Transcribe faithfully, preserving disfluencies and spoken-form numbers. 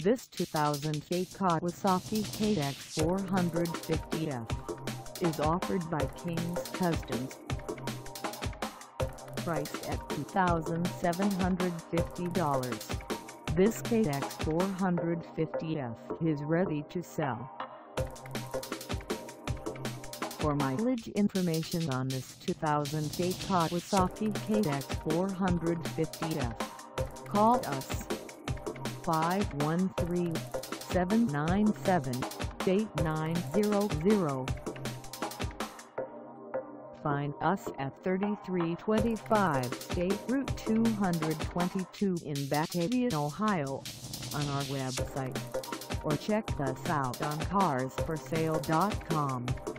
This two thousand eight Kawasaki K X four fifty F is offered by King's Customs. Priced at two thousand seven hundred fifty dollars, this K X four fifty F is ready to sell. For mileage information on this two thousand eight Kawasaki K X four fifty F, call us five one three, seven nine seven, eight nine zero zero. Find us at thirty-three twenty-five State Route two twenty-two in Batavia, Ohio, on our website, or check us out on cars for sale dot com.